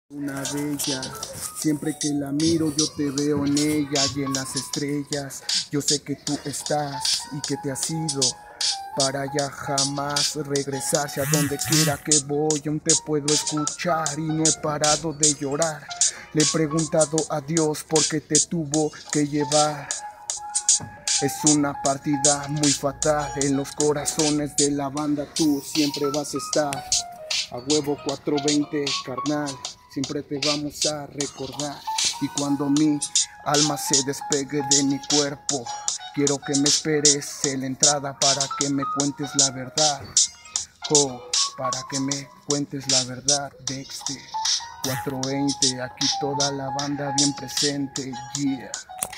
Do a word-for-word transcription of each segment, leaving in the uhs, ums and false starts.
Una bella, siempre que la miro yo te veo en ella y en las estrellas. Yo sé que tú estás y que te has ido para ya jamás regresar. Si a donde quiera que voy aún te puedo escuchar y no he parado de llorar. Le he preguntado a Dios por qué te tuvo que llevar. Es una partida muy fatal, en los corazones de la banda tú siempre vas a estar. A huevo cuatrocientos veinte, carnal, siempre te vamos a recordar. Y cuando mi alma se despegue de mi cuerpo, quiero que me esperes en la entrada para que me cuentes la verdad. Oh, para que me cuentes la verdad, Dexter. cuatrocientos veinte, aquí toda la banda bien presente, yeah.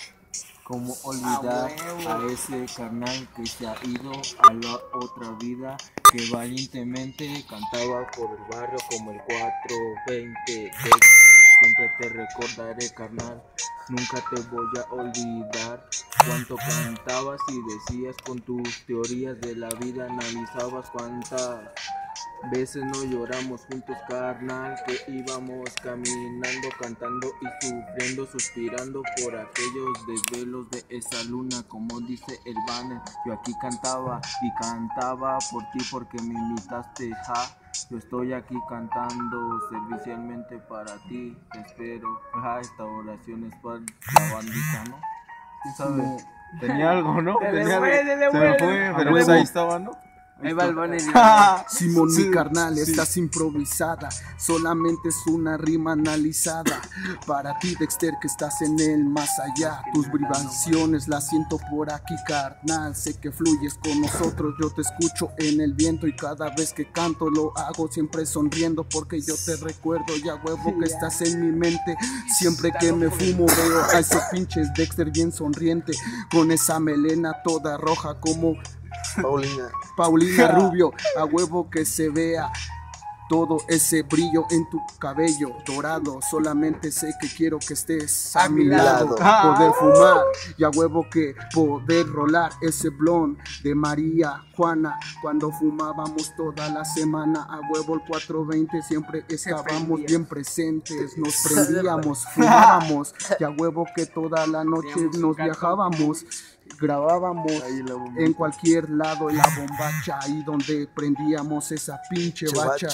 Cómo olvidar a ese carnal que se ha ido a la otra vida, que valientemente cantaba por el barrio como el cuatrocientos veinte. Siempre te recordaré, carnal, nunca te voy a olvidar. Cuánto cantabas y decías con tus teorías de la vida, analizabas cuántas veces no lloramos juntos, carnal, que íbamos caminando, cantando y sufriendo, suspirando por aquellos desvelos de esa luna, como dice el banner. Yo aquí cantaba y cantaba por ti porque me invitaste, ja. Yo estoy aquí cantando servicialmente para ti, te espero, ja. Esta oración es para la bandita, ¿no? ¿Quién sabe? No. Tenía algo, ¿no? Se le Tenía fue, algo. se le Se fue. me fue, pero huevo. pues ahí estaba, ¿no? Ahí va el Bonnie. Simón, Sí, mi carnal, sí. estás improvisada, solamente es una rima analizada. Para ti, Dexter, que estás en el más allá, tus vibraciones las siento por aquí, carnal. Sé que fluyes con nosotros, yo te escucho en el viento y cada vez que canto lo hago siempre sonriendo porque yo te recuerdo y a huevo que estás en mi mente. Siempre que me fumo veo a ese pinche Dexter bien sonriente, con esa melena toda roja como Paulina. Paulina Rubio, a huevo que se vea todo ese brillo en tu cabello dorado. Solamente sé que quiero que estés a, A mi mi lado, lado. poder fumar y a huevo que poder rolar ese blond de María Juana. Cuando fumábamos toda la semana, a huevo el cuatrocientos veinte siempre estábamos bien presentes. Nos prendíamos, fumábamos y a huevo que toda la noche nos viajábamos. Grabábamos en cualquier lado en la bombacha, ahí donde prendíamos esa pinche bacha.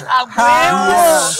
¡A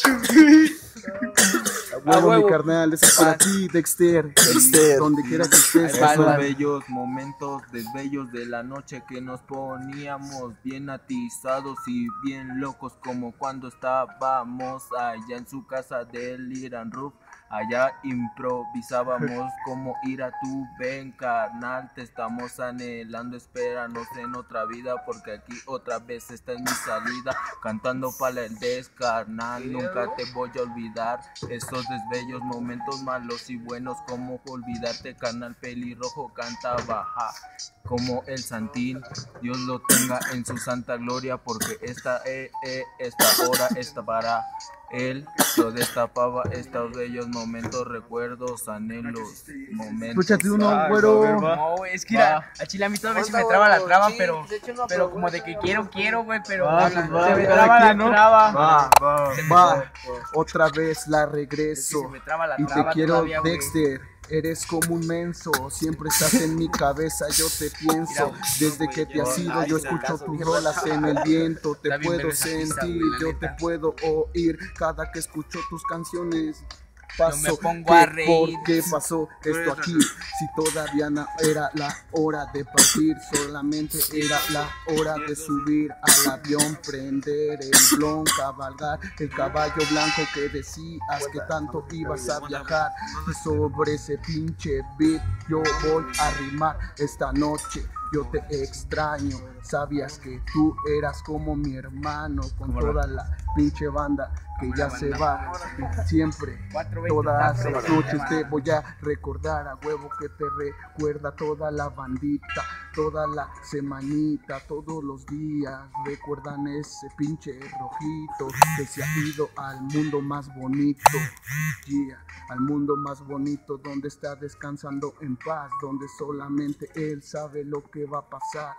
A huevo, huevo. mi carnal, eso es para ti, Dexter. Dexter. Donde quiera que estés. Ahí va, Esos va. bellos momentos desbellos de la noche que nos poníamos bien atizados y bien locos, como cuando estábamos allá en su casa del Iran Roof. Allá improvisábamos como ir a tu ven, carnal, te estamos anhelando, espéranos en otra vida porque aquí otra vez esta es mi salida, cantando para el des, carnal, nunca te voy a olvidar esos desbellos momentos malos y buenos, como olvidarte, carnal. Pelirrojo cantaba, ja, como el Santín, Dios lo tenga en su santa gloria porque esta, eh, eh, esta hora está para él, lo destapaba estos bellos momentos, recuerdos, anhelos, momentos. Escúchate uno, Ay, güero. a ver, va. No, güey, es que Va. mira, a chile a mí todavía se me traba la traba, pero, pero como de que quiero, quiero, güey, pero Va, se pues va, me cada traba la quien, ¿no? traba. Va, va, Se me- Va, otra vez la regreso Se me traba la y te traba quiero, todavía, güey. Dexter. Eres como un menso, siempre estás en mi cabeza, yo te pienso. Desde que te has ido yo escucho tus rolas en el viento. Te Está bien puedo verga esa pista, sentir, güey, la yo neta. te puedo oír cada que escucho tus canciones. Yo Pasó, me pongo ¿qué, a reír. ¿por qué pasó esto aquí? Si todavía no era la hora de partir, solamente era la hora de subir al avión, prender el blon, cabalgar el caballo blanco que decías que tanto ibas a viajar. Y sobre ese pinche beat yo voy a rimar esta noche. Yo te extraño, sabías que tú eras como mi hermano, con toda la pinche banda que ya se va. Siempre, todas las noches te voy a recordar, a huevo que te recuerda toda la bandita, toda la semanita, todos los días. Recuerdan ese pinche rojito que se ha ido al mundo más bonito, yeah, al mundo más bonito donde está descansando en paz, donde solamente él sabe lo que va a pasar.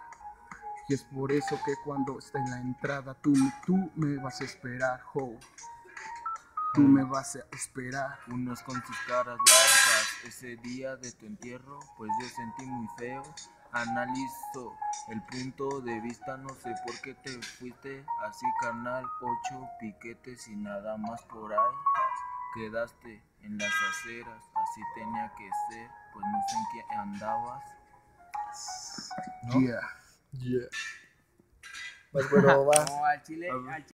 Y es por eso que cuando esté en la entrada tú, tú me vas a esperar, ho. tú me vas a esperar. Unos con sus caras largas, ese día de tu entierro, pues yo sentí muy feo. Analizo el punto de vista, no sé por qué te fuiste así, carnal. Ocho piquetes y nada más por ahí. Quedaste en las aceras, así tenía que ser, pues no sé en qué andabas. ¿No? Yeah. Yeah. Pues bueno, va. No, al chile, al chile.